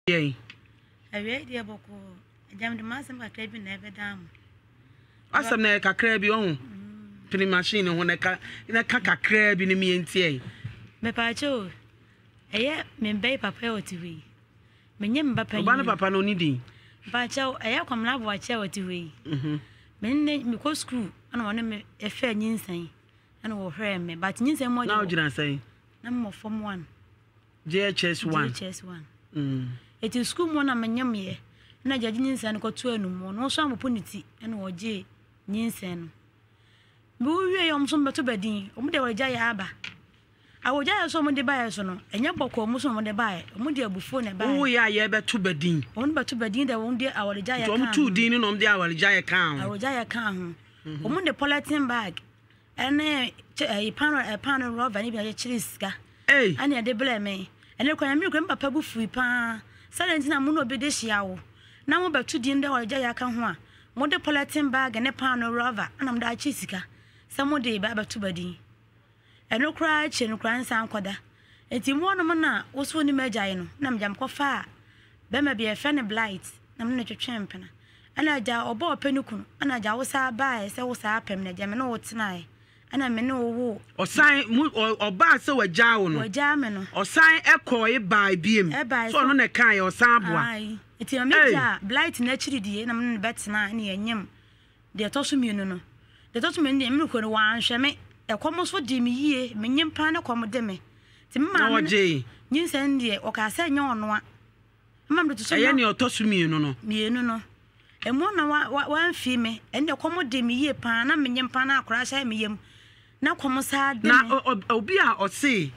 Yay. I read the book. Jam the mass and my crabby never down. Awesome, a crab on. Penny machine when a caca crab in me and tea. Me pacho. A me bay papa to we. Me name papa papa no needing. Pacho, I come love watch out to we. Men me go screw and one a fair ninsay and will hear me, but ninsay more now, did I say? Number from 1. JHS 1. JHS 1. It is school one and yam ye. Na jadi nyinsen ko to anu mo no so amoponiti ene oje nyinsen no bu wie yom so beto badin omo de waja ya aba awoja ya so mo de bae so no enya boko mo so mo de bae omo de abufo ne bae wo ya ye beto badin omo beto badin de won de awoja ya kan omo tu din no de awoja ya kan awoja ya kan ho omo de polythene bag ene pan rubber ni bi ya chiriska ane de blame ene kwa mi ko papa bu fui pa salentina mo no be de hia wo na mo betu din de orja ya ka ho a mo de polythene bag ne pan rubber anam da chi sika sa mo de ba betu badin eno kra chi no kra nsan koda enti mo no na wo so ni magyae no na mjam ko fa be ma bi e fe ne blight na mo ne twetwe mpena ana ja obo opaniku ana ja wo sa ba e se wo sa apem na jame no wo tenae ana me no wo osan oba se wagya wo no wagya me no osan ekoi bai biem so no ne kan ye osan aboa eti ameja blight na chiridie na me betena na yenyem de tosumienu no de tosumienu de me ko no wanhwe me ekomo so de me yie me nyem pa na komo de me ti mma me nyinsen de o ka se nya ono a mma me to so ye ne otosumienu no mienu no emo na wa mfi me ende komo de me yie pa na me nyem pa na akora sha me yem na komo sa de na obi a o se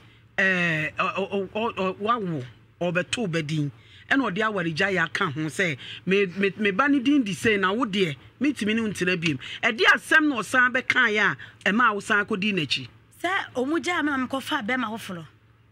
wawo obeto badin ena odi awarija ya ka ho se me ba ni din di se na wo de mitimi ni ntina biem e de asem na osan be kan ya e ma wo san ko di nachi se omuja ma ko fa be ma foforo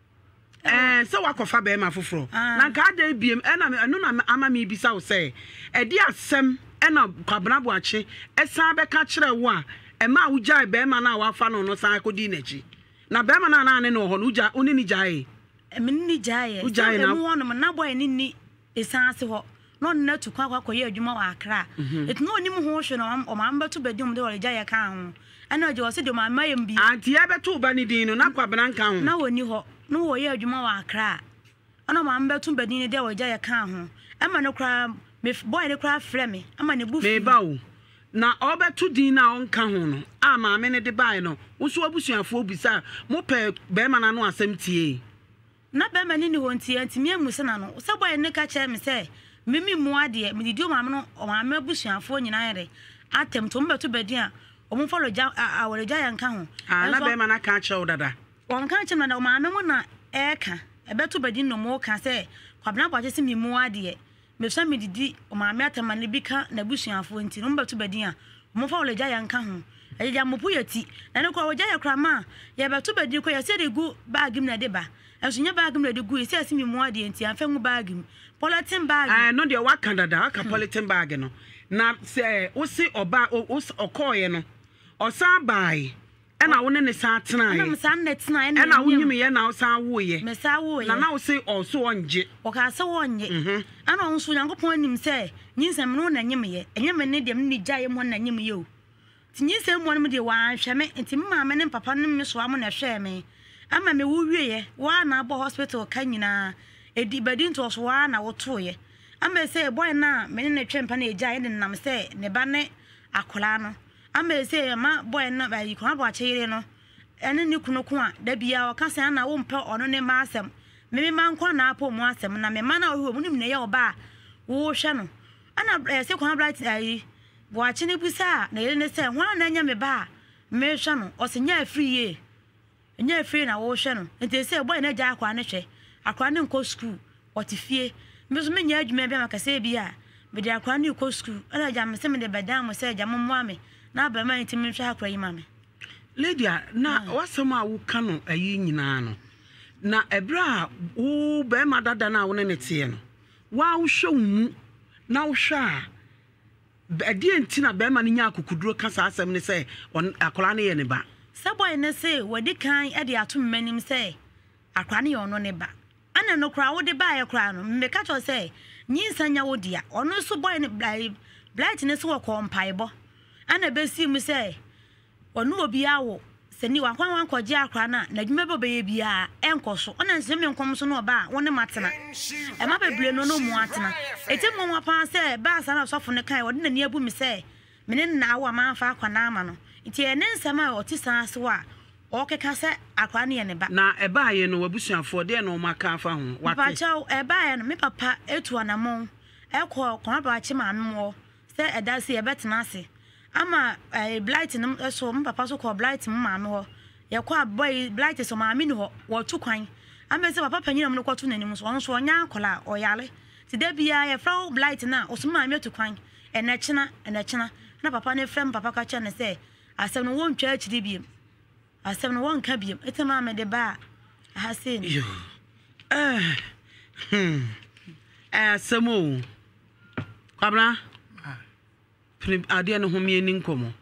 se wa ko fa be ma foforo na ka da biem ena eno na ama mi bisa wo se e de asem ena kwabna bo ache e san be ka kire wo a e ma wo jai be ma na wa fa no no san ko di nachi na be ma na ne no ho no uja oni ni jai emini jaye emu wono na boy ni esanse ho no na tu kwa ye adwuma wa akra etu no nim ho hwe no o ma mbeto badum de wole jaye kan ho ana je wo se de ma mayem bi anti e beto ba ni din no na kwa bena kan ho na woni ho no wo ye adwuma wa akra ana ma mbeto badin de wole jaye kan ho ama no kra me boy ne kra frɛ me ama ne bufu me bawo na obeto din na on kan ho no ama me ne de bae no wo so abusuafo obisa mo pe be ma na no asem tie na be mani ni wonti antimi amusena no se boy ne ka che me se mimi mu ade me didi o ma no o ma abusuafo nyina yere atem to mbeto badin a o mo follow ja aworeja yanka ho na be ma na ka che o dada won ka che na o ma mu na eka ebeto badin no mo ka se kwabna bwaje se mi mu ade me so me didi o ma atema ne bika na abusuafo nti no mbeto badin a o mo follow ja yanka ho eja mo puyati na ne kwa woja yakra ma ye beto badin ko ye se de gu bag mi na de ba ensunya bag mi de gu isi asimi mu ade nti anfa ngu bag mi polythene bag no de wa Canada aka polythene bag no na se o si oba okoye no osan bai ena wo ne san tena ye na san ne tena ena wo nyim ye na osan wo ye me sa wo ye na wo se o so onje o ka se wonye ana wo so Nyankopon anim se nyinsem no na nyim ye enyem ne dem ni gya ye mo na nyim ye o ti nyinsem mo no de wa hwe me nti mama me ne papa no me so am na hwe me ama me wo wieye wa na abo hospital ka nyina edi badin to so wa na wo toye ama se boy na me ne twempa na eja ye nam se ne ba ne akola no ama se ma boy na ba yi ko abo akyere no ene ni kuno ko a da bia o ka se na wo mpa ono ne ma asem me ma nkwa na apo mu asem na me ma na wo mu nim ne ye oba wo hwe no ana se ko bright ayi bo akyene busa na ye ne se hwa na nya me ba me hwe no o se nya free ye nya free na wo hwe no enti se boy na ja akwa ne hwe akwa ne nko school otifie me so me nya adwuma bia maka se bia me de akwa ne ko school ana ja me se me de bedam mo se ja mo mo ame na ba ma enti me hwe akwa yi mame lady na wasema wo ka no ayi nyina no na ebra wo be ma dada na wo ne tie no wa wo hwe mu na wo hwe a ade enti na be ma ne nya akukuduro kasa asem ne se akola ne ye ne ba se boy ne se wadi kan e de ato manim se akwa ne ye ono ne ba ana no kra wo de ba ye kra no me ka cho say nyinsanya wo dia ono so boy ne blight ne so wo ko mpaebo ana be si mu say onu obi awo seni wa kwan koje akra na dwuma be be bia enkoso ona nsem nkom so no ba woni matena e ma bebre no no mu atena etem mo pa say ba sa na sofo ne kai wodi na ni abu mi say mene na awa ma fa akwa na ama no nti ene nsem a otisa so a okeka say akra ne ye ne ba na e ba ye no wabusuafo de no maka fa ho wate pa chaw e ba ye no me papa etu anamon e ko kon ba chi ma mo say e da se e betena ase ama blight no so papa so ko blight mama ho ye kwa boy blight so mama ni ho wo tu kwan ama se papa panyina mo ko tu nanim so so nya akola oyale ti da bia ye fra blight na o so mama tu kwan ena china na papa ne frem papa ka cha ne se asem no won twa achiri biem asem no won ka biem etema me de ba ha se ni asemo kwabla ade no homie ni nkomo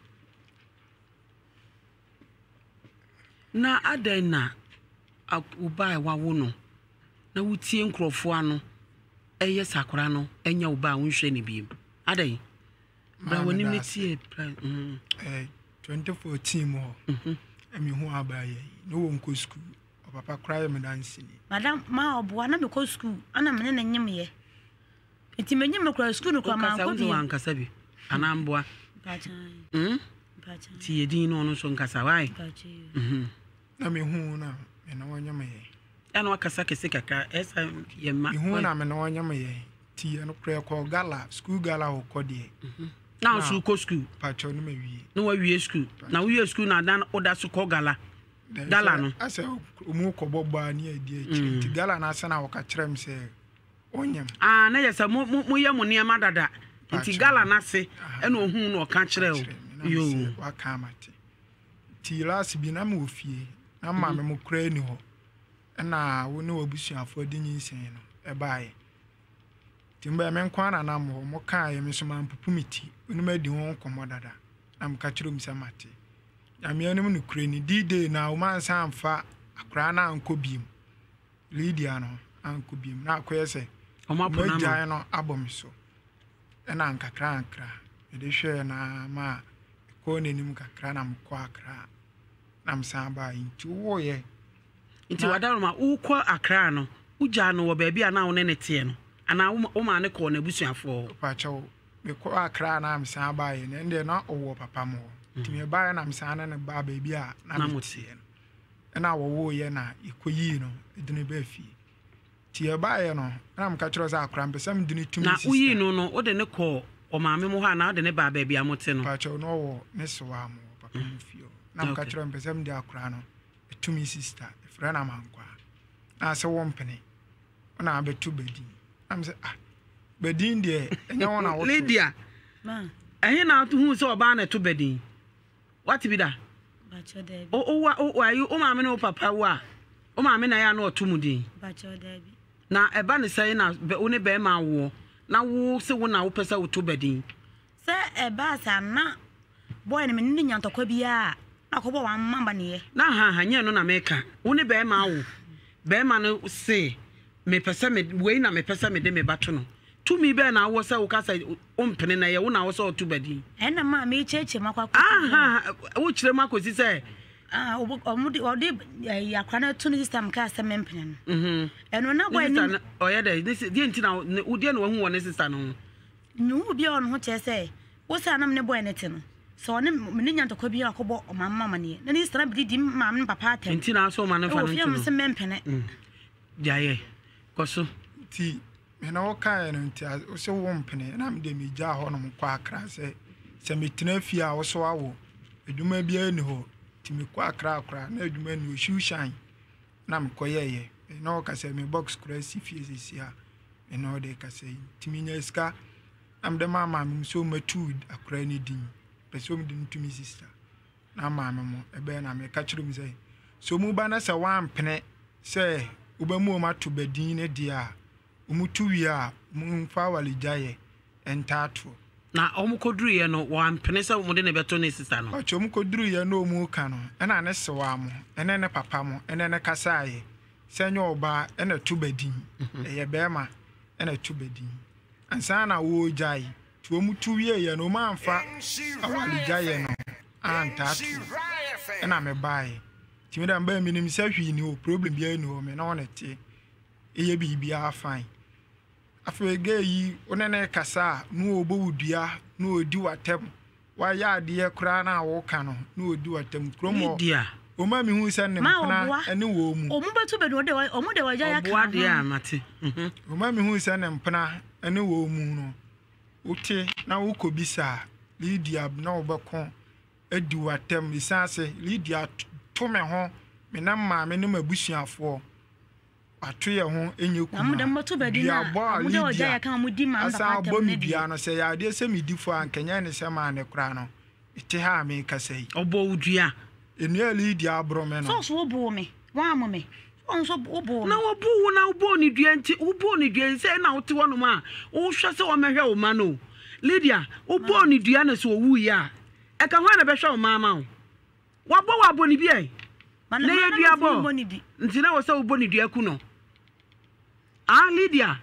na adan na uba wawo no na wutie nkrofo ano eye sakora no enya uba wonhwe ne biem adan bra woni me tie 2014 mo emi hu abaye no won ko school papa cry me dance ni madam ma obo na me ko school ana me na nyem ye enti me nyem ko school no ko ma ko bi ankasa bi anamboa ti yedin no no so nkasa wai na me hu na me na wanya me ana wakasa kese kaka esa ye ma hu na me na wanya me ti no kre ko gala school gala ho ko de na so ko school pa cho no me wie no wa wie school na wie school na dan oda so ko gala no asa omu ko bobba ni adi ti gala na asa na wo ka kirem se onyam na yesa mu ye mu ne ma dada nti gala na se ena ohun no ka kire o yo wa ka mate ti last bi na me ofie na ma me mo kra ni ho na wo ne wabusuafo de nyinsen no e baaye timba me nkwana na mo ka ye me so man pupumiti onu ma di ho komo dada na me ka kire mi se mate ya me anim no kra ni d-day na o man sa amfa akra na anko biem Lydia no anko biem na akoye se o ma po na no abom so ena ankakra ankra e de hwe na ma ko nenim kakra na mko akra na msa ba nti wo ye nti wadaro ma ukọ akra no uja no wo ba bia na wo ne tie no ana wo ma ne ko na busuafo pa chawo me ko akra na msa ba ye ne nde na owo papa mo nti me ba na msa na ne ba bia na mutie no ena wo ye na ikoyi no edine ba fi ti e ba ye no na mka chiro za akra mpesam dine tumi na uyi no no wo de ne ko o maame mo ha na wo de ne ba bia mote no pa chawo no wo ne so wa mo papa mo fio na mka chiro mpesam de akra no etumi sister efra na mankwa na se wo mpene na abetu bedin am se bedin de enya wona wo Lydia ma ehe na hu se oba na to bedin what be da ba cho de o ayu o maame no papa wa o maame na ya na otumudin ba cho de bi na eba ne sai na wo ne be ma wo na wo se wo na wo pesa wo to bedin se e ba sa na boy ne me ni nyantokwa bia akobo wa mamba ne ye na ha nye no na meka wo ne be ma wo be ma no se me pesa me we na me pesa me de me bato no tumi be na wo se wo kasa o mpene na ye wo na wo se o to bedin ena ma me cheche makwa wo kire makosi se omudi odi yakwa na to system ka se mempene no eno na boy ni oye de this die ntina wo die no hu wo ne sister no nu bia on ho che se wo sa na me boy ne te no so ne me nyantokwa bia akobo o mamma ne na ni stra bi di mam ne papa atem ntina so ma ne fa no o fiam se mempene jaye koso ti me na wo kan no nti o se wo mpene na me de me gya ho no mkwa akra se me tena fi a wo so awo eduma bia ni ho ti me kwa akra na eduma ni o shushine na me koyeye na wo ka se me box kura si fie si a me na o de ka se ti me nya ska am de mama me so matu akra ni din person din to me sister na mama mo ebe na me ka kire me say so mu ba na se wan pene se ubamu ma to bedin ne dia umutu wi a mu fa walijaye entato na omukoduru ye no wan pene se mu de ne beto ne sister no o chomukoduru ye no mu ka no na ne se wa mo ene ne papa mo ene ne kasaye senyo ba ena tu bedin eye bema ena tu bedin ansa na wo jai tu omu tu wie ye no ma amfa awali jai no anta tu ena me bai timi da mba minim sa hwi ni o problem bia ni o me na onete eye bibia fine afege yi onene kasa no obowudua no odi watem wa ya de kura na wo ka no no odi watem kromo o ma mi hu se ne mpana ene wo mu o mu betu be do de o mu de waja ya ka obo de amate o ma mi hu se ne mpana ene wo mu no uti na wo kobisa Lydia na wo bekon edi watem isase Lydia to me ho me na ma me ne mabusuafo atoye ho enye kuma amude mbetu be di na amude waja ya ka mudi ma asa abomi bia no se ya de se medifo ankenya ne se ma ne kura no ite ha me kasai obo udua enu Lydia abro me no so obo me wa mo me onso obo na obo na obo ni dua nti obo ni dua se na wote wono ma wo hwe se wo mehwe wo ma no Lydia obo ni dua na so owu ya e ka ho na behwe wo ma ma wo wabo ni bia na ye dua bo nti na wo se obo ni dua ku no Lydia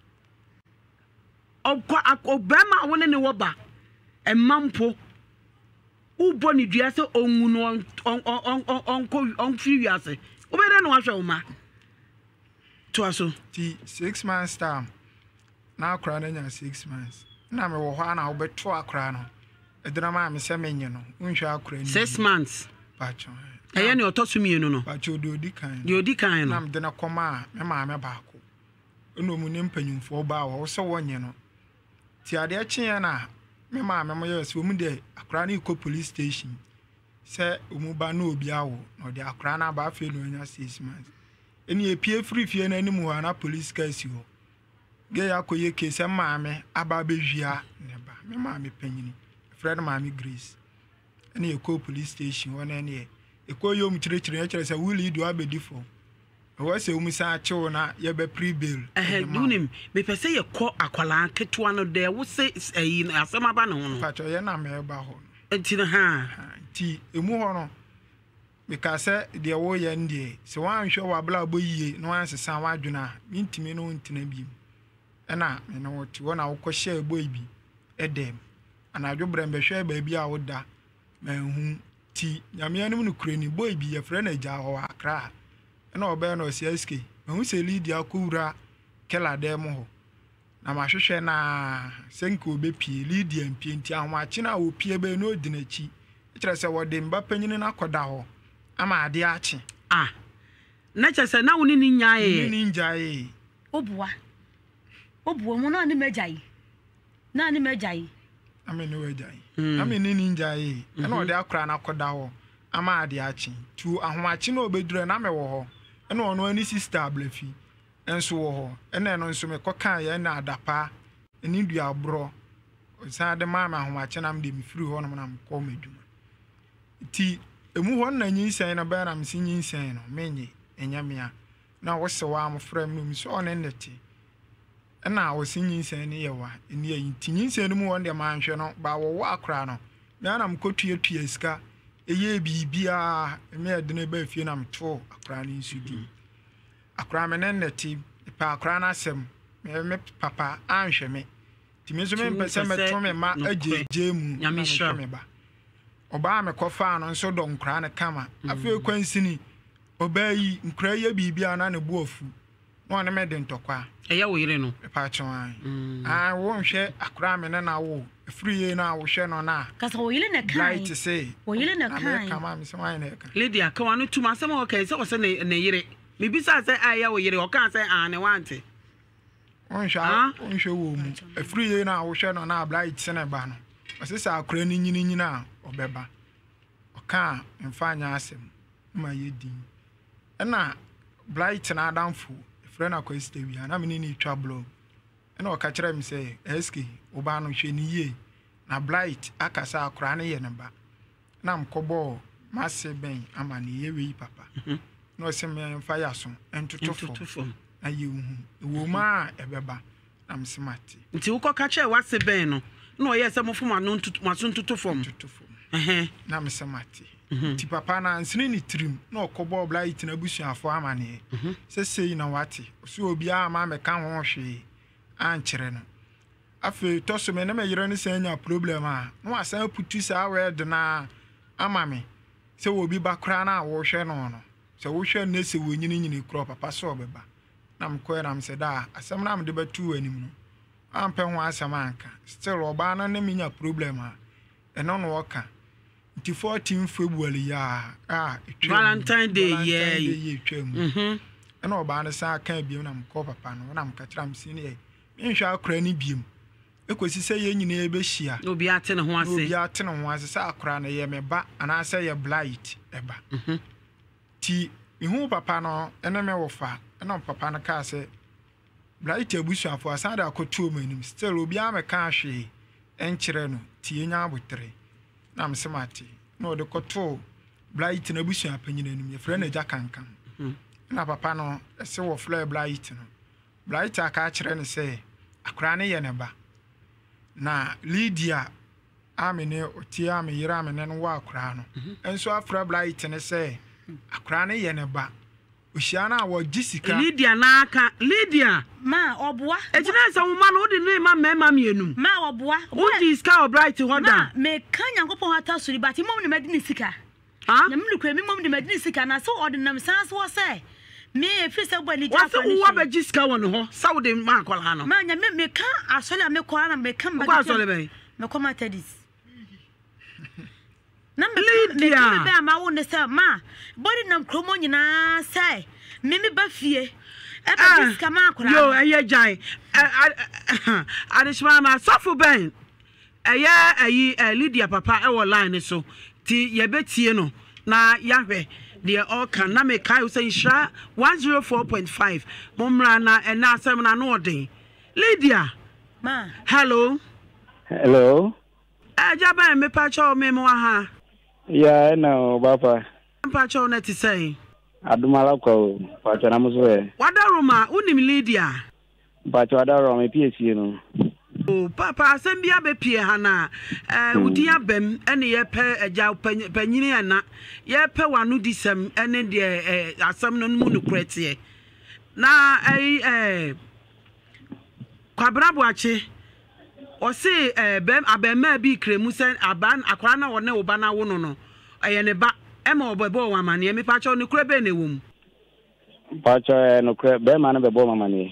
obama wone ne woba emampo ubo ni dua se onwu no onfi wiase obere no ahwe uma to aso ti 6 months time na akra na nya 6 months na me wo ho na obeto akra no edina ma me se menye no unhwe akra ni 6 months pacho eye ne otosumienu no pacho de odikan no na me de na koma me ma me baako no mu ne mpanyumfo ba wo so wonye no ti ade akye na me ma me moye so mu de akra na iko police station se omu ba na obi awo no de akra na ba fe no nya 6 months eni epie free fie na anim ho na police case ho ge ya koye case ma me aba behwia ne ba me ma me panyini friend ma me Grace eni iko police station wona ne iko yom kire se wuli do abedifo wo se umisa achewo na ye be pre-bail dunim me pese ye kọ akwala ketua no de wo se ayi asema ba no no pacho ye na me ba ho enti na ha ti emu ho no because de wo ye ndie se wan hwe wa bla bo yie no an sesa wa dwuna mintimi no ntina bi na me no ti wo na wo kọ share boy bi edem ana adwobre mbe hwe ba bi a wo da manhu ti nyame anum no kurani boy bi ye frɛ na gya ho akra na obe no CSK mehu se Lydia kowura kela dem ho na mahwehwe na senke obepie Lydia mpie nti ahwache na opie be no dinachi kire se wode mba panyini na koda ho ama ade ache na chese na woni ni nyae obuwa mo na ni mejai amene wejai amene ni njae na ode akra na koda ho ama ade ache tu ahwache na obedure na me wo ho ena ono ani sister ablafi enso wo ho ena eno nso me kokan ya na adapa eni dua bro sa de mama ahomache na mde mfiri ho no na mko meduma ti emu ho na nyinsen na ba na msi nyinsen no menye enyamia na wo se wa amfrem no mso ono neti ena wo si nyinsen ne yewa eni ayi ti nyinsen no mu won de manhwe no ba wo akra no na mkotua sika eye bibia me adene ba fie na mto akra ni nsudi akra me neti pa akra na asem me papa anhwe me ti me so me pese me to me ma ajeje mu nyamisha me ba oba me kofa no nso do nkra ne kama afi kwansini oba yi nkra ye bibia na ne buofu no ne me de ntokwa eye wo yire no pa chon wo nhwe akra me na wo free ye na wo hwe no na kasa wo yile na kan right say wo yile na kan kama me se wan na kan Lydia ka wanu tuma asem o kai se o se ne yire me bisa se aya wo yire o kan se ne wante onhwe wo mu free ye na wo hwe no na bright se na ba no osisa akra ni nyini na obeba oka mfanya asem ma yedi na bright na adamfo friend akweste wi na me ni twa blog na oka kire me say SK oba no hwe ni ye na blight akasa akra ne ye ne ba na mkobo mase ben ama ne ye wi papa no se me mfa yaso entutufo ayi hu wo ma ebeba na msemati nti wo ka kire wase ben no na oye se mo fo ma no ntutufo na me semati ti papa na nsini ni trim na okobo blight na busuafo amane sei na wate so obi a ma me ka ho hwe ankyere no afi to so me na me yere ne sanya problem a no asan putu sa word na amame se obi bakra na wo hwe no no se wo hwe na se wonyini kro papa so obeba na mko na mse da asem na mde batu anim no ampe ho asem anka still oba na ne minya problem a eno no woka nti 14 February ya Valentine Day yeah eno oba na sa kan biem na mko papa no na mka tram si ne nhwa akra ni biem ekosi se ye nyina ebe hia obi ate ne ho ase obi ate ne ho ase sa akra na ye meba ana sa ye blight eba ti ihu papa no ene me wofa ena papa no ka se blight abusuafo asada akotu omanim still obi ameka ahwe enkyere no ti enya abotre na msemati no de koto blight na abusuafo panyina nim ye frɛ na ja kankan na papa no ese wo fly blight no blight aka akyere ne se akra ne ye ne ba na Lydia amene oti ameyira amene no wa akra no enso afra blight ne se akra ne ye ne ba Oshana wa jisika Lydia na aka Lydia ma oboa ejina se wo ma no de ne ma mema mienu ma oboa odi ska bright hoda ma me kan yankopon hata sori bati mom ne madini sika ha na mlukwe mi mom ne madini sika na so ordinam sans wo se me efi se bo ni jafa ni wo ba jisika won ho sawo de ma akola no ma nya me kan asole me ko na me kan ba ko asole be me ko matadis Number Lydia be ama wo ne se ma body nam kromo nyina sai me ba fie e ba diska ma akora yo eye jai adishma ma safu ben eye Lydia papa e wo line so ti ye betie no na yahwe de all can na me kai say Nhyira 104.5 momra na ena asem na no odin Lydia ma hello jaba me pa cho me mo ha Yeah, no, Papa. Pacho na ti say. Adumala ko, Pacho na muso e. Wadaroma, unim Lydia. Pacho wadaroma e PhD no. Oh, Papa, asem bia be pie ha na. Udi abem ene ye pe eja panyini ana. Ye pe wanu disem ene de asem no mu no krete. Na kwabrabo ache. O se bem abema bi kremu sen aban akwara na wona wo ba na wo no eye ne ba e ma obebo wa mane me pa cho ne kura be ne wom pa cho no kura be ma na bebo ma mane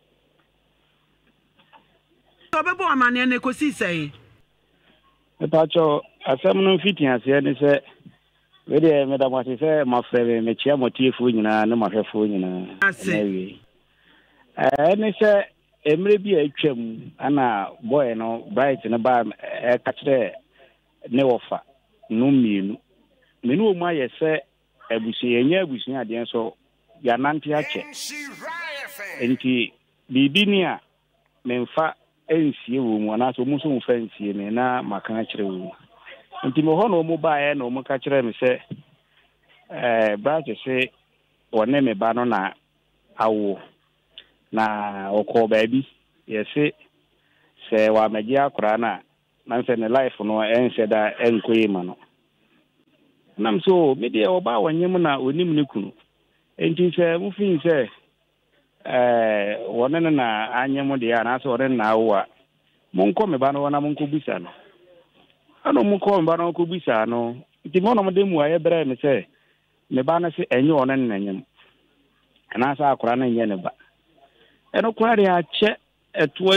to bebo wa mane ne ko si sei me pa cho asem no fiti ase ne se we de me da mo se ma frebe me chia motifu nyina ne ma hwefo nyina ase ne se emre bi atwam ana boy no bright ne ba ka kire ne wofa no mienu menu mu ayese abusu yenye abusu ade nso ya nante ache enti bibi ni a memfa ensie wo mu ana so mu so mu fa ensie me na maka kire wo enti mo ho no mu ba ye no mu ka kire me se bright se wone me ba no na awo na oko baby yesi se wa meji akura na nse ne life no ense da enkoyi ma no nam so me de oba wanyem na onim ne kunu enti se mu fin se wonene na anyem de ya na so wonene na awa monko me ba no na monko bisa no ano monko me ba no ko bisa no nti mo no mo de mu aye bere me se me ba na se enye wonene na nyem na sa akura na nye ne ba eno kwari ache etu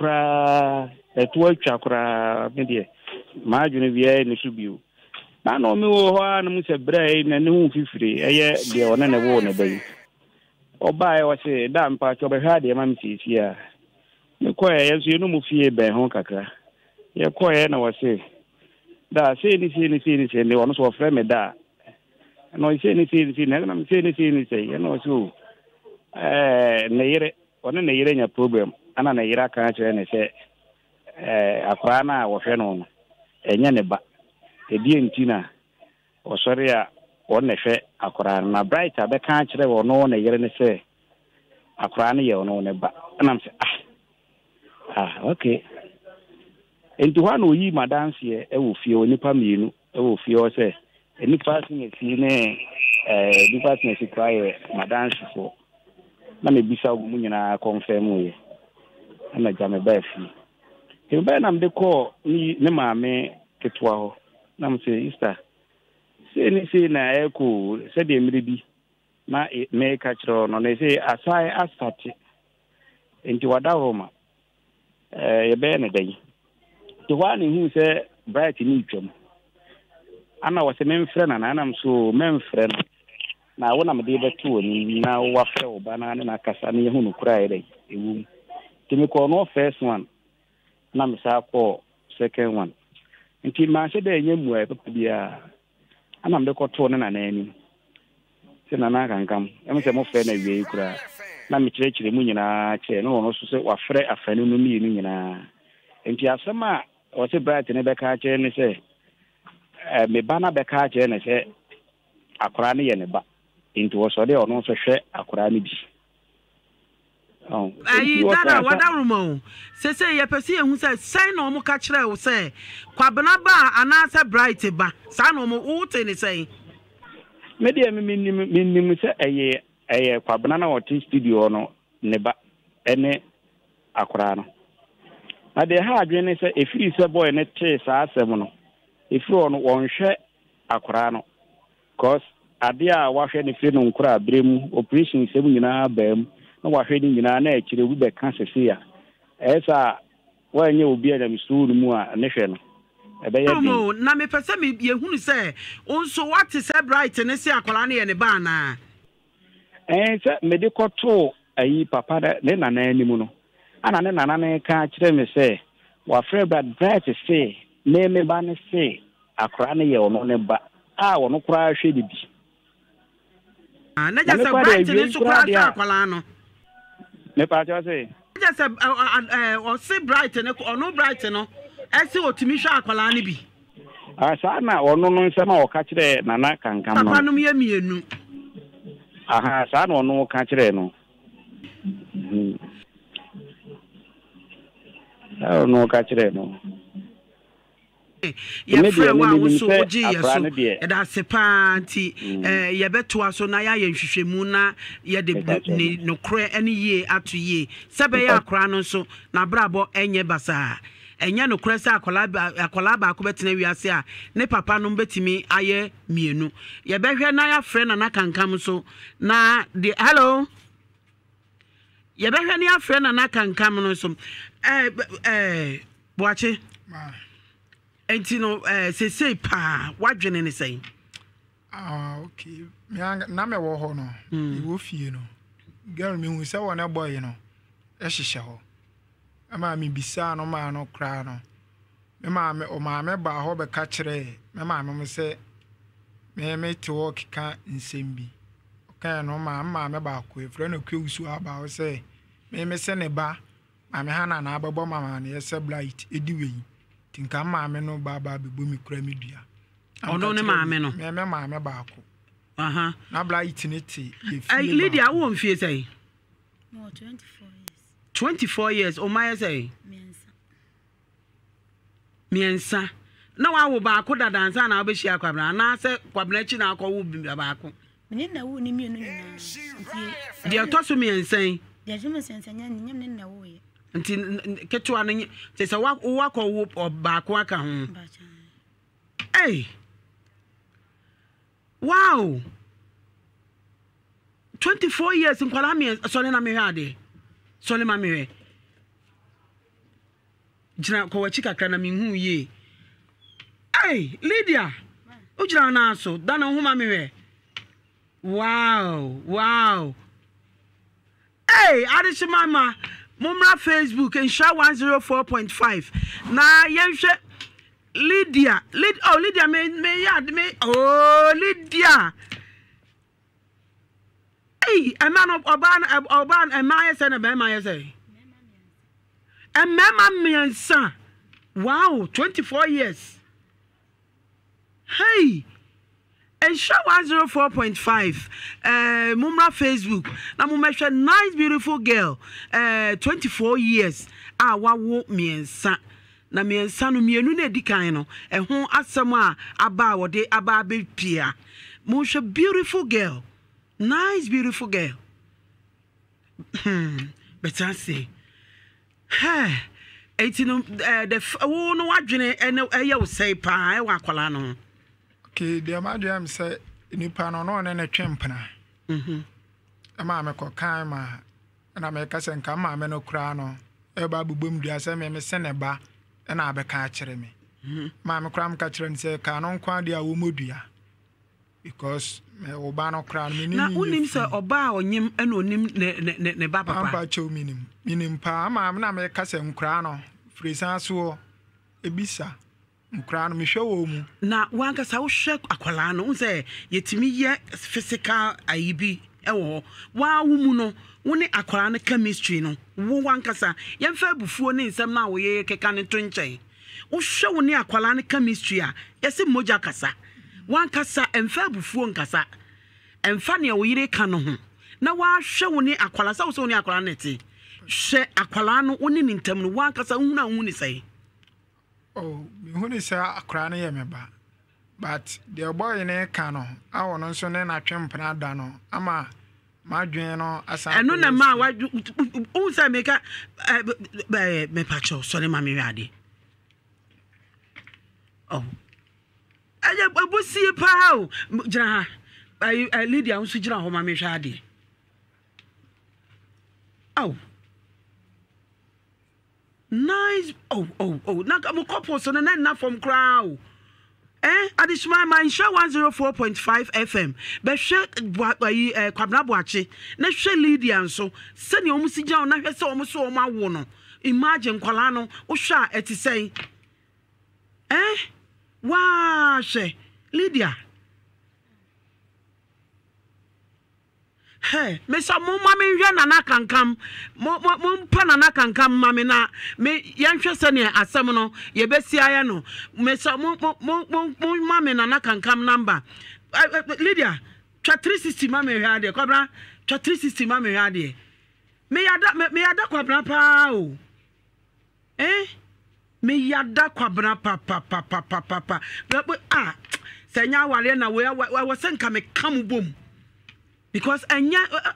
atwa kra medie ma adwene bia ne subiu na no me wo ho na mu se brai na ne hu fifiri eye de ona ne wo ne bai oba e wo se da mpa cho be hwa de ma msisi a me ko ye so no mu fie ben ho kakra ye ko ye na wo se da se ni ne wono so frɛ me da no se ni na me se ni ye no so ne yere ona ne yire nya problem ana ne yira kan kire ne se akwa na wo hwe no enye ne ba edi entina osori a wonne hwe akora na bright abe kan kire wo no ne yire ne se akora ne ye no ne ba ana mse okay enti hwa no yi madanse e wo fie onipa mienu oh fiancé any passing a scene the passing a cry madame for na me bisa wo nyina confirm we na jame ba fi e ba na me call ni maame ketwa ho na me say sister say na eko say de mire bi na me ka chiro no na say asai asate enti wada roma ye be na dai to wani hu say bright ni twam ana wase men frɛ na nam so men frɛ na wona me de beto ni na wa frɛ oba na na kasa na hu no kura ere ewu timi ko no first one na me sa ko second one nti ma se de nyemu e papa bia ana me ko to na ani se na na kankam em se mo frɛ na wie kura na me kyerɛkyerɛ mu nyina kyerɛ no no so se wa frɛ afanu no mi nyina nti asema o se bright ne be ka kyerɛ ne se me bana be ka kyerɛ ne se akora ne ye ne ba into was so there no so hwɛ akora ne bi ayi dada wadarumo se ye pese ehun se sai na omo ka kyerɛ wo se kwabena ba anasa bright ba sa na omo wote ne sai me de minnim se eye kwabena na wote studio no ne ba ene akora no na de ha adwene se efiri se boy ne te sa asem no efiri no wonhwɛ akora no cause adia wahwe ne firi no nkura abrem operation sem nyina bam na wahwe ni nyina na akire wu be ka sese ya esa wanye obi adam suuru mu a ne hwe no ebe ye bi na me pese me ye hunu se onso what is bright ne se akola ne ye ne ba na se me de koto ayi papa ne nana animu no ana ne nana ne ka kire me se wa frɛ bright se ne me ba ne se akora ne ye ono ne ba a wono kura hwe de bi na just bright ne so kura ta akola no me pa cho say just o se bright ne ono bright no ese otimi hwa akola ne bi sa na ono no nse na o ka kire nana kankam no papa no me mienu aha sa na ono ka kire no ono ka kire no ye frɛ wa wo so oji ye so e da sepa nti ye beto so na ya nhwehwemu na ye de no kre ene ye ato ye sebe ya akora no so na brabo enye basa enye no kre se akola ba ko betena wiase a ne papa no betimi aye mienu ye behwe na ya frɛ na kankam so na de hello ye behwe na ya frɛ na kankam no so boache enti no se pa wadwene ne sei okay na me wo ho no e wo fie no girl me hu se wo na boy no e hyehye ho ama me bisa no ma no kra no me ma me o ma me ba ho be ka kire me ma me se me to work ka nsembi okay no ma me ba ko e fre no kwusu aba ho se me se ne ba ma me hana na abebo mama na ye se blight ediwe tinka maame no baba bebu mi kura mi dua ono ne maame no me maame ba ko aha na blight ne ti Lydia wo mfie sei no 24 years 24 years o my say miensa na wa wo ba ko dadansa na obeshi akwabra na se kwabra chi na akọ wo ba ko me na wo ni mienu nyina de to so miensa de jeme sensa nya nyam ne na wo ye nti ketwa no te se wa ko wo ba ko aka ho hey wow 24 years in kwala sole na me hade sole ma me jina ko wachi kakra na me hu ye hey Lydia o jira na so da na hu ma me wow hey adishi mama Mumra Facebook and Sha 104.5. Na yenhwe Lydia. Lydia me yard me. Oh Lydia. Hey, a man of Oban and my son and my say. And Mamma son. Wow, 24 years. Hey. And Sha 104.5 Mumra Facebook na mumesha nice beautiful girl 24 years wa wo miensa na miensa no mienu na edi kan no ho asem a aba wo de aba be pia mo hwe beautiful girl nice beautiful girl but I say hey etino the wo no wadwene eye wo sei pa e wa akwala no okay the am say nipa no no na twempena ama me kokan ma na me kase nka ma me no kura no e ba bubom dua se me se ne ba na abeka akere me ma me kura m ka kire nse ka no nkwa dia wo modua because me oba no kura me ni na unim se oba onyim na onim ne ba papa papa cho minim pa ama na me kase nkura no frisa so ebisa nkura no me hwe wo mu na wankasa wo hwe akwala no unse yetimi ye physical ayibi ewo wa wo mu no woni akwara ne chemistry no wo wankasa yemfa abufuo ne nsem na wo ye keka ne to nchen wo hwe wo ne akwara ne chemistry a yesi moja kasa wankasa emfa abufuo nkasa emfa ne wo yire ka no ho na wa hwe wo ne akwara sa wo so ne akwara ne ti hwe akwara no woni ne ntam no wankasa huna hu ni sai oh me hu ni sa akwara ne ye meba but the boy ne ka no awo no so ne na twempena da no ama madwen no asa eno na ma wa unsa meka me pacho so ne ma me ade oh aye abusie pa o jira ha Lydia unsu jira ho ma me hwa ade oh nice oh na mo couple so na from crowd additional my show 104.5 FM be hwe kwabna boache na hwe Lydia nso se ne omusi gya na hwe se omuso omawo no imagine kwala no wo hwa etisei wa hwe Lydia hey me so mo mama hwe nana kankam mo mpa nana kankam mama na me yanhwe se ne asem no ye besia ya no me so mo mama nana kankam number Lydia twa 360 mama hwe ade kwabra twa 360 mama hwe ade me yada kwabra pa o me yada kwabra pa senya wale na we senka me kam bom because anya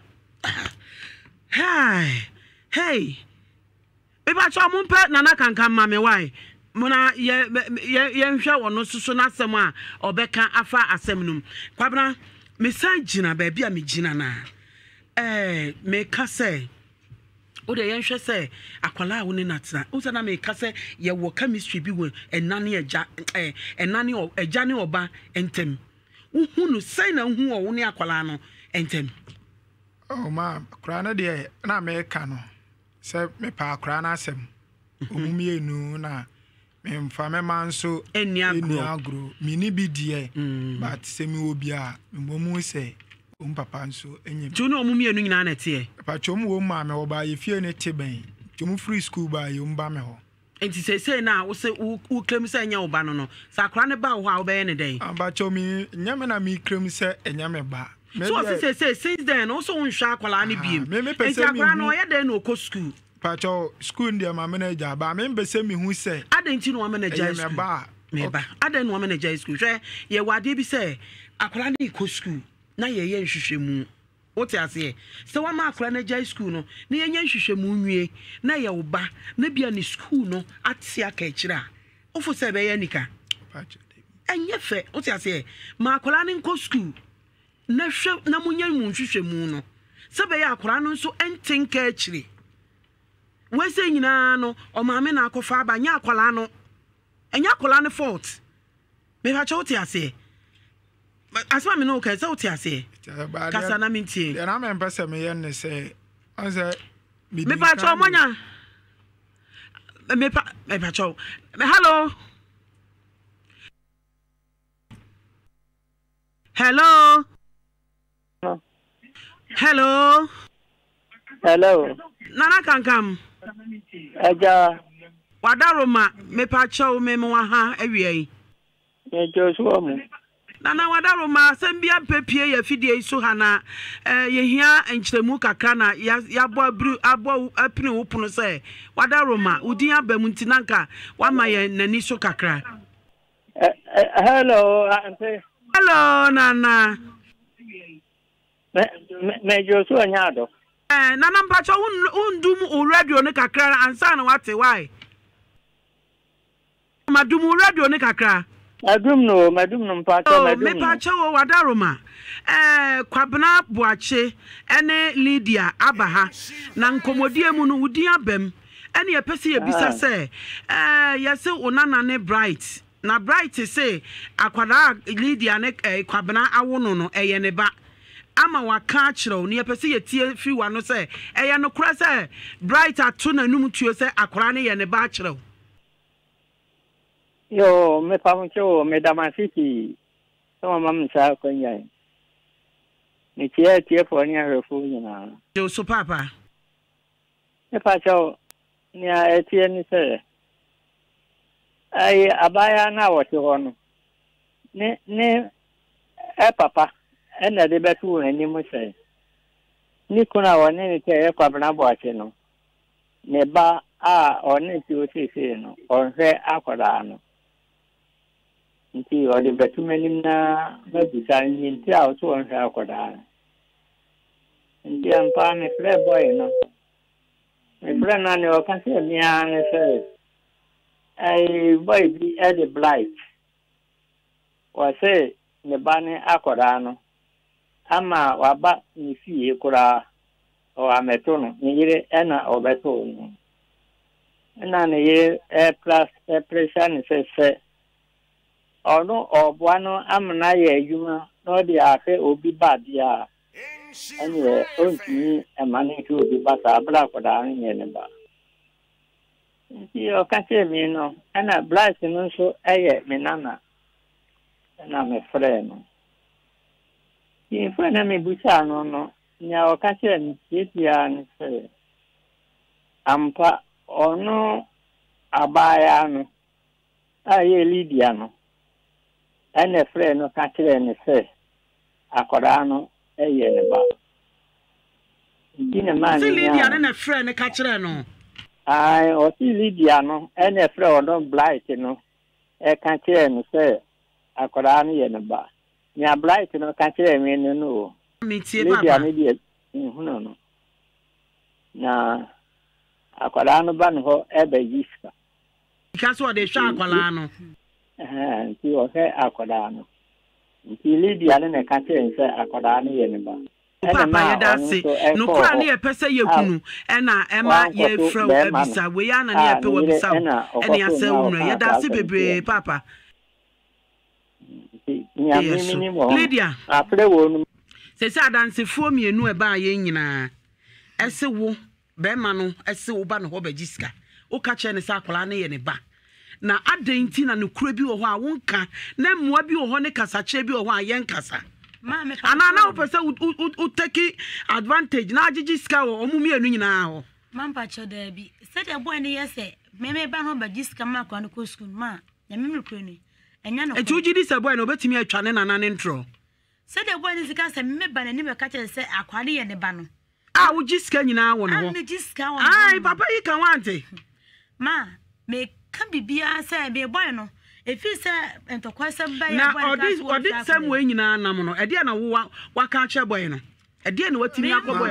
hey eba cho mo pe nana kankan ma me why mona ye nhwe wono susu na asem a obeka afa asem num kwabra me san gina ba bia me gina na me ka say o de ye nhwe say akwala wo ni natna o say na me ka say ye wo chemistry bi wo enane eja enane eja ne oba entem uhunu say na hu wo ni akwala no entem oh ma krana de na me ka no se me pa krana asem omumie nu na me mfa me manso eni agro mini bi die but se mi obi a mmomu se papa nso enyem tuno omumie nu nyina na tie pa chom wo ma me wo ba ye fie ne teben chom free school ba ye mba me ho enti se na wo se wo klem se enya wo ba no sakra ne ba wo a wo be ne den aba chomi nyame na mi klem se enya me ba so say since then also unhwa akwala ne biem enti akra no ye den no ko school pacho school ndia ma manager ba me mbese mi hu se adenti no manager school me ba aden no manager school hwe ye wade bi se akwala ne ko school na ye nhwehwemu wote ase se wa ma akwala ne jai school no na ye nhwehwemu nwie na ye wo ba na bia ne school no ate aka kira ofo se be ye nika pacho enye fe wote ase ma akwala ne ko school na hwe na munya mu nhwehwemu no se be ye akwala no so entenka akire wese nyina no o maame na akofa abanya akwala no enya akwala ne fault me ba cho wote ase asma me no ka se wote ase kasa na mintie na me mpese me yen ne se onse me pa cho monya me pa cho hello nana kankam Aja wadaroma me pa cho me mo ha awie me Joshua mu Nana wadaroma sembia pepie ya fidie so hana yehia enkyeremu kakra na ya abo apne wopono se wadaroma udin abam ntinanka wama ye nani so kakra. Hello, auntie. Hello, Nana. Me Joshua Nyado. Nana mpacho undum o radio ne kakra ansa na wate why? Madum radio ne kakra. Madum no mpacho madum. Me pacho wadaroma. Kwabena Boache ene Lydia abaha na nkomodie mu no udin abam ene ye pese ye bisa se yese onana ne bright na bright say akwada Lydia ne kwabena awono no eye ne ba ama waka akiro ne ye pese ye tie fi wa no se eye no kura se bright ato na num tuo se akwara ne ye ne ba akiro. Yo me pamucho me damasiki so mam sa kwanya ni tie for ni arefu nyina Yo so papa me pacho ni a tie ni se ai abaya na wote hono ni papa ena de betu ni mo se ni kuna woni ni tie kwabna boache no ne ba a oni ti o se no onhwe akoda no nti odi betumeni na babisa nti a oto onhwe akoda nti ampa me frɛ boy no me frɛ na ne o ka se mi an se ai boy bi e de blight wa se ne ba ne akoda no ama wa ba ni fie kura o ameto no ni yire na obeto no na ne ye plus pressure ni se ono obuano amna ye adwuma no de afe obi badia anye onti emane to obi basa abla koda anye ne ba nti o ka se mi no ana black no so eye me nana na me frɛ no ti frɛ na me busa no nya o ka se mi titia ni se ampa ono abaya no aye Lydia no ene frɛ no ka kire ne se akoda no eye ne ba ndine man ni Lydia ne frɛ ne ka kire no ai o ti Lydia no ene frɛ o don blight no e ka kire ne se akoda no ye ne ba nya blight no ka kire me no mi tie Lydia papa ne die huno no na akoda no ba no ho e ba yiska ikaso de hwa akwala no nti o se akoda no nti Lydia ne ka kire se akoda no ye ne ba papa ye da se no kura ne ye pese ye kunu ena ema ye frɛ abisa we ya na ne ye pe wabisa ene ya se wunu ye da se bebre papa nya mimi mo Lydia afre wo nu se se adansefuo mienu e ba ye nyina ese wo be ma no ese wo ba no ho bagiska o ka kire ne sa akola ne ye ne ba na adenti na no kura bi wo ho a wonka na mmoa bi wo ho ne kasache bi wo ho a ye nkasa ana na opese u take advantage na agigi ska wo omumi enu nyina ho mampa choda bi said a boy ne yese me ba no bagiska ma kwa no ko school ma na me mekro ni enya no etu gidi se boy no betimi atwa ne nana ne ntro said a boy ne sika se me ba na ni me ka kire se akwade ye ne ba no a wo giska nyina wo no ho ai papa yi kan wante ma me kan bibia se be boy no efi se entokwa se ba ya boy na odi sem we nyina nam no ede na wo waka che boy no ede na watimi akoboy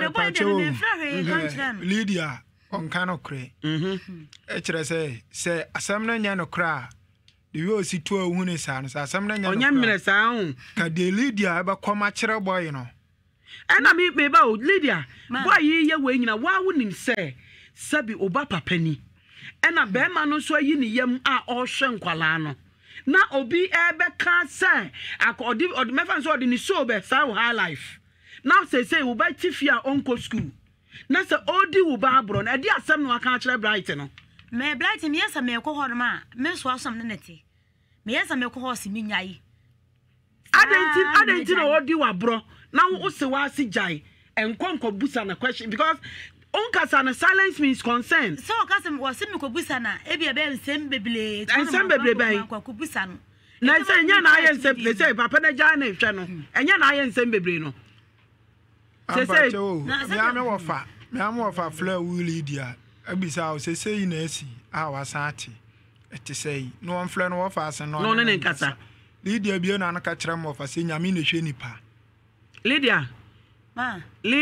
Lydia on kano kre e kire se asam na nya no kra de we osi to ahu ne sa no asam na nya no onya mire sa hu ka de Lydia ba koma kire boy no ena me ba o Lydia boy yi ye we nyina wa wonim se sabi oba papa ni ena be ma no so yi ne yam a o hwe nkwala no na obi ebe ka say akodi mefa so odi ni so be sa high life now say wo ba tifia onko school na say odi wo ba abro na edi asem no aka kire bright no me bright me yesa me ko ho ma me so asom ne nete me yesa me ko ho si mi nyai adenti no odi wa bro na wo se wa si jai enkonko busa na question because onkasa na silence means consent. So okasa was me ko busa na e bia be nsem beble. Nsem beble ban. Ko busa no. na say nya na ayen sem say papa na ja na hwe no enya na ayen sem bebre no say me am wofa flow wuli dia abisa o say na asi a wasati eti say no on flow no wofa ase no no ne nkasa Lydia bi na ka kire mo fa say nyame na hwe nipa Lydia ma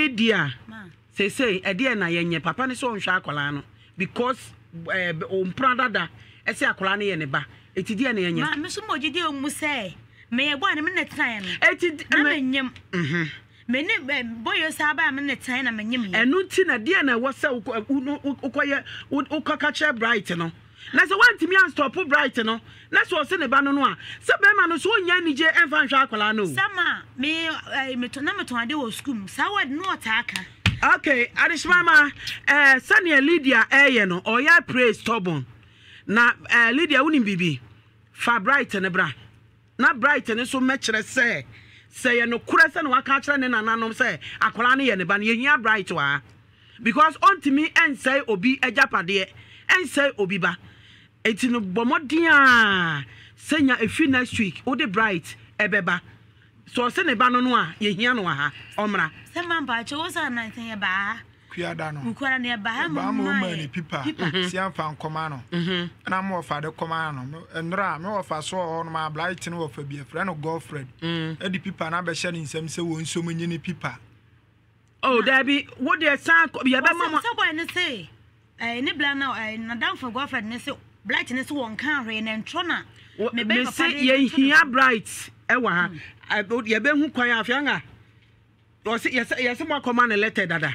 say ede na yenye papa ne so nhwa akola no because o mpradada ese akola ne ye ne ba eti de na yenye ma me so mo gidi o mu say me ye boy na me na tan no eti na me nyem me ne boy sa ba me na tan na me nyem enu ti na de na wo se ukoye ukaka che bright no na se want me stop bright no na so se ne ba no a se be ma no so nya nije enfa nhwa akola no sama me to na me to ade wo school sa word no ataka. Okay, Adishmama, Sanya Lydia no or ya praise stubborn. Na Lydia unim bibi. Fa bright and bra. Na bright and so much say no kurasa no waka ne nananom say akola ne ye ne ba ne hia bright wa. Because unto me and say obi ejapade and say obi ba. Eti no bomodia senya efi next week o de bright ebeba. So se ne ba no a ye hia no ha omra se man ba che wo sa na ten ba kuada no kuada ne ba ma ni pipa si amfa nkoma no na mo fa de koma no enra me wo fa so ho no ma blight no wo fa bi friend no girlfriend e di pipa na be hye ni nsam se wo nso munyi ni pipa oh dabi wo de san ye be mama so boy ne say ne bla na down for girlfriend ne say blight ne so won kan hwe ne ntro na me be say ye hia bright ewa ha ye be hu kwan afianga o se ye se mo akoma na letter dada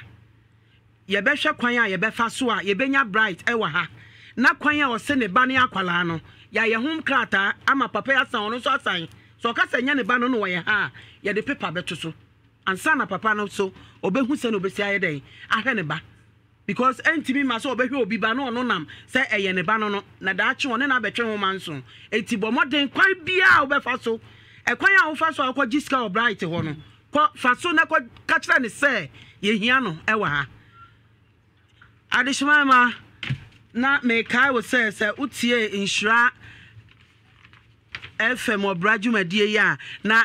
ye be hwe kwan a ye be fa so a ye be nya bright ewa ha na kwan a o se ne ba ne akwala no ya ye hum krata ama papa ya san no so asan so ka se nya ne ba no no ye ha ye de paper beto so ansa na papa no so obehu se no be si aye den ahwe ne ba because entimi ma so obehwe obi ba no nam se eye ne ba no na da ache one na betwe ho manso enti bomoden kwan bia obefa so ekwan a wo fa so akọ giska o bright ho no ko fa so na ko ka kire ne se ye hia no ewa ha adishima na me kai wo se utie Nhyira FM or Brajumedie ya na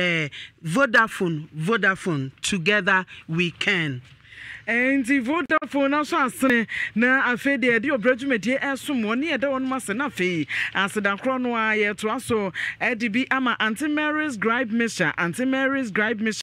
Vodafone together we can. And the Vodafone also asene na afede de Brajumedie esumo ne ede won mase na fe aseda kro no a ye to aso edibi ama Auntie Mary's gripe mixture